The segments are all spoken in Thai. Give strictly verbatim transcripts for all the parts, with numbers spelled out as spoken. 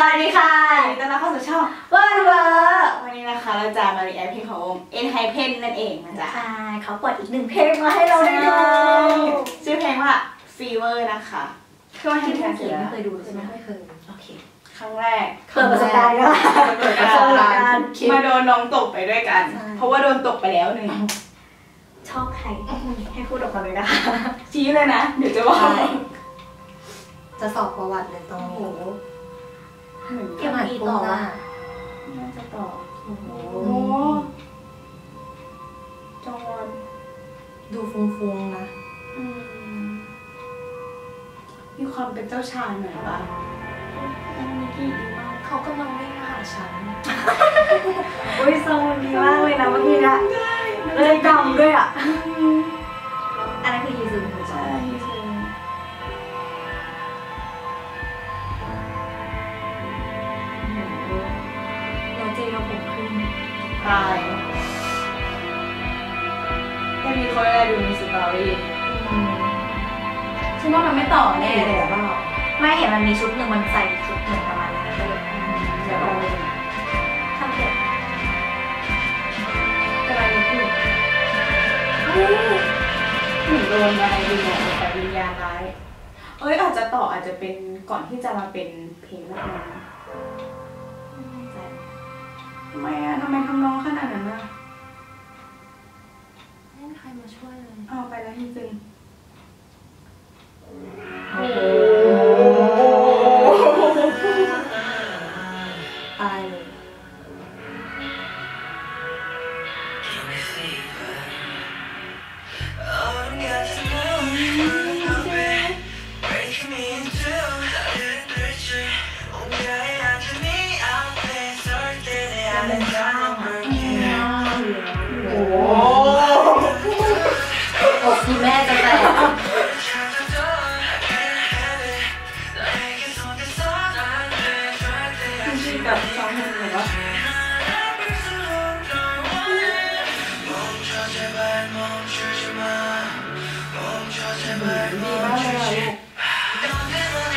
วัสดีค่ะยินดีต้อนรับเข้าสู่ช่องเวิร์ดเวิร์ดวันนี้นะคะเราจะมารีแอคเพลงของเอ็นไฮเพนนั่นเองนะจ๊ะใช่เขาเปิดอีกหนึ่งเพลงมาให้เราได้ดูชื่อเพลงว่า Fever นะคะคือว่าที่เพลงไม่เคยดูใช่ไหมไม่เคยโอเคครั้งแรกเปิดประสบการณ์ก็เปิดประสบการณ์มาโดนน้องตกไปด้วยกันเพราะว่าโดนตกไปแล้วหนึ่งชอบใครให้พูดออกมาเลยนะคะชี้เลยนะเดี๋ยวจะว่าจะสอบประวัติเลยตรงนี้เกี่ยวกับอีต่อว่าน่าจะต่อโอ้โหจอนดูฟุ้งๆนะมีความเป็นเจ้าชายหน่อยปะมิกกี้ดีมากเขากำลังวิ่งมาหาฉันอุ้ยทรงดีมากเลยนะเมื่อกี้นะเลยกำด้วยอ่ะอันนั้นคือฮีซึนใช่ฮีซึนเราเจเราผมขึ้นตายแต่มีคนอะไรดูมีสตอรี่ฉันว่ามันไม่ต่อแน่เลยอะเปล่าไม่เห็นมันมีชุดหนึ่งมันใส่ชุดหนึ่งประมาณนั้นเลยเดี๋ยวเราเลยทำเสร็จแต่อะไรนี่คือหนูโดนอะไรดีเนี่ยแต่วิญญาณร้ายเอ้ยอาจจะต่ออาจจะเป็นก่อนที่จะมาเป็นเพลงแรกนะทำไมอะทำไมทำน้องขนาดนั้นอะไม่มีใครมาช่วยเลยเอาไปแล้วจริงโอ้โหตายเลยโอ้โหอกคุณแม่จะแตกกับสองคนเลยว่าดีมากเลยลูก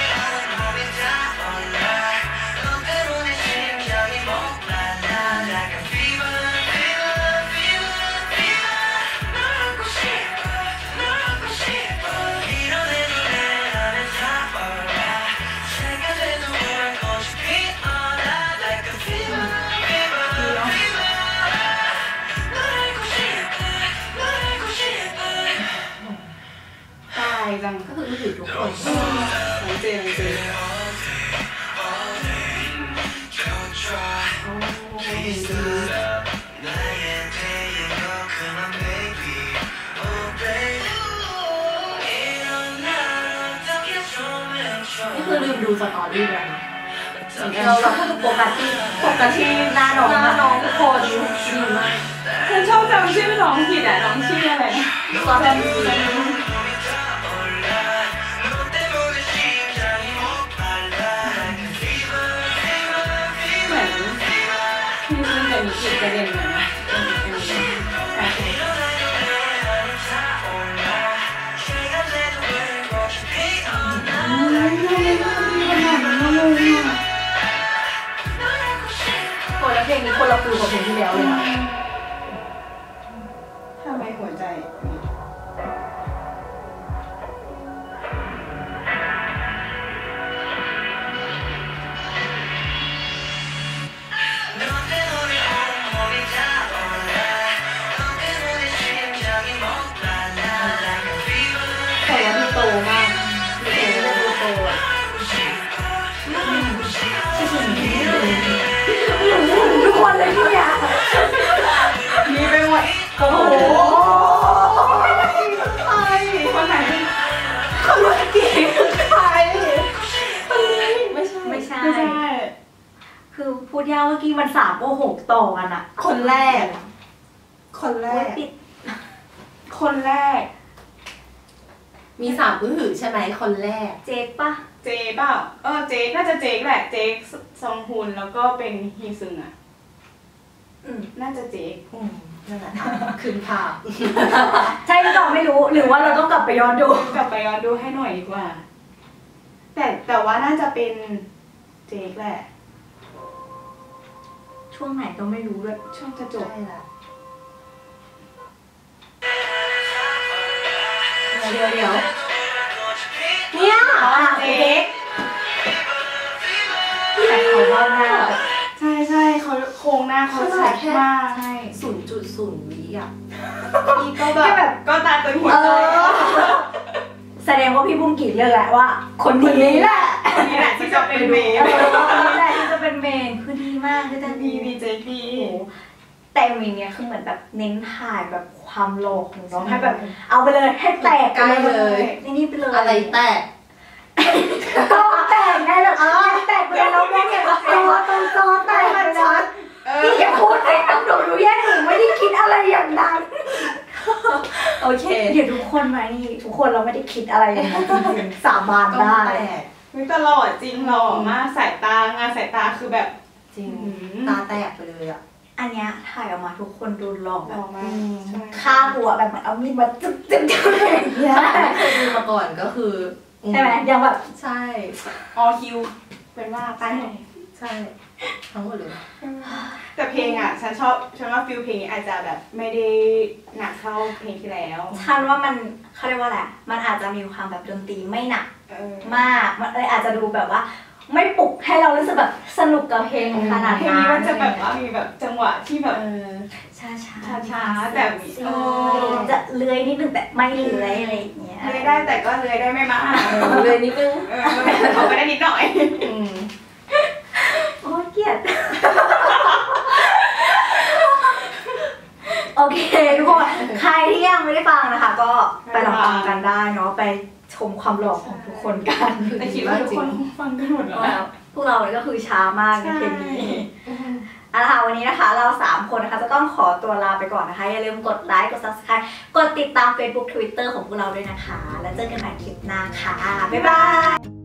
จังก็คือถือทุกคนหลังเจหลังเจนี่คือลืมดูสตอรี่เลยนะเราแบบปกติปกติหน้าน้องหน้าน้องทุกคนดีมากฉันชอบจำชื่อน้องผิดอ่ะน้องชื่ออะไรนะตอนนั้นมีอีกประเด็นหนึ่งนะโอ้แล้วเพลงนี้คนละฟิลกับเพลงที่แล้วเลยนะทำไมหัวใจโตมากโตโตอ่ะทุกคนเลยที่อยากมีไปหมดโอ้โหใครคนไหนคนเมื่อกี้ใครไม่ใช่ไม่ใช่ไม่ใช่คือพูดยาวเมื่อกี้มันสามโมหกต่อกันอะคนแรกคนแรกคนแรกมีสามอื้อหือใช่ไหมคนแรกเจ๊กป่ะเจ๊เปล่าเออเจ๊น่าจะเจ๊แหละเจ๊ซองฮุนแล้วก็เป็นฮีซึงอ่ะอืมน่าจะเจ๊อืมนั่นแหละคืนภาพใช่หรือเปล่าไม่รู้หรือว่าเราต้องกลับไปย้อนดูกลับไปย้อนดูให้หน่อยดีกว่าแต่แต่ว่าน่าจะเป็นเจ๊แหละช่วงไหนก็ไม่รู้ด้วยช่วงจะจบใช่ละเดี๋ยวเดี๋ยวเนี่ยเจ๊กแต่เขาว่าหน้าใช่ใช่เขาโครงหน้าเขาชัดมากใช่ศูนย์จุดศูนย์วิอ่ะนี่ก็แบบก็ตาตึงหัวเอใจอแสดงว่าพี่บุ้งกี่เลือกแหละว่า คนนี้แหละคนนี้แหละที่จะเป็นเมย์เออคนนี้แหละที่จะเป็นเมนคือดีมากคือจะดีดีเจ๊ดีโอ้โหแต่มีเนี่ยคือเหมือนแบบเน้นถ่ายแบบความโลของน้องให้แบบ เอาไปเลยให้แตกใกล้เลยนี่นี่ไปเลยอะไรแตกก็แตกได้เลยเออแตกไปเลยแล้วแม่เนี่ยจอตรงจอแตกมันชัดเออพี่อย่าพูดให้น้องหนูรู้แย่หนูไม่ได้คิดอะไรอย่างนั้นโอเคเดี๋ยวทุกคนมานี่ทุกคนเราไม่ได้คิดอะไรอย่างนั้นจริงๆสาบานต้องได้แตกไม่ตลอดจริงหล่อมากสายตางานสายตาคือแบบจริงอืมตาแตกไปเลยอ่ะอันเนี้ยถ่ายออกมาทุกคนดูหล่อหแบล่อบ มากใช่ฆ่าหัวแบบเหมือนเอามีดมาจึ๊บจึ๊บจึ๊บอะไรอย่างเงี้ยไม่เคยดูมาก่อนก็คือใช่ไหมยังแบบใช่ออคิวเป็นว่าไปใช่ ทั้งหมดเลยแต่เพลงอ่ะฉันชอบฉันว่าฟิลเพลงนี้อาจจะแบบไม่ได้หนักเท่าเพลงที่แล้วฉันว่ามันเขาเรียกว่าอะไรมันอาจจะมีความแบบดนตรีไม่หนักเออมากมันเลยอาจจะดูแบบว่า ไม่ปลุกให้เรารู้สึกแบบสนุกกับเพลงขนาดเพลงนั้นนี้มันจะแบบว่ามีแบบจังหวะที่แบบเออช้าช้าช้าๆแต่เออจะเลื้อยนิดนึงแต่ไม่เลื้อยอะไรอย่างเงี้ยเลื้อยได้แต่ก็เลื้อยได้ไม่มากเลยนิดนึงเออเขาไปได้นิดหน่อยอืมโอ้ยเกลียด โอเคทุกคนใครที่ยังไม่ได้ฟังนะคะ ก็ไปลองฟังกันได้เนาะไปชมความหล่อของทุกคนกันแต่คิดว่าทุกคนคงฟังกันหมดแล้วนะพวกเราเนี่ยก็คือช้ามากในเพลงนี้เอาละค่ะวันนี้นะคะเราสามคนนะคะจะต้องขอตัวลาไปก่อนนะคะอย่าลืมกดไลค์กด ซับสไครบ์ กดติดตาม เฟซบุ๊ก ทวิตเตอร์ ของพวกเราด้วยนะคะแล้วเจอกันใหม่คลิปหน้าค่ะบ๊ายบาย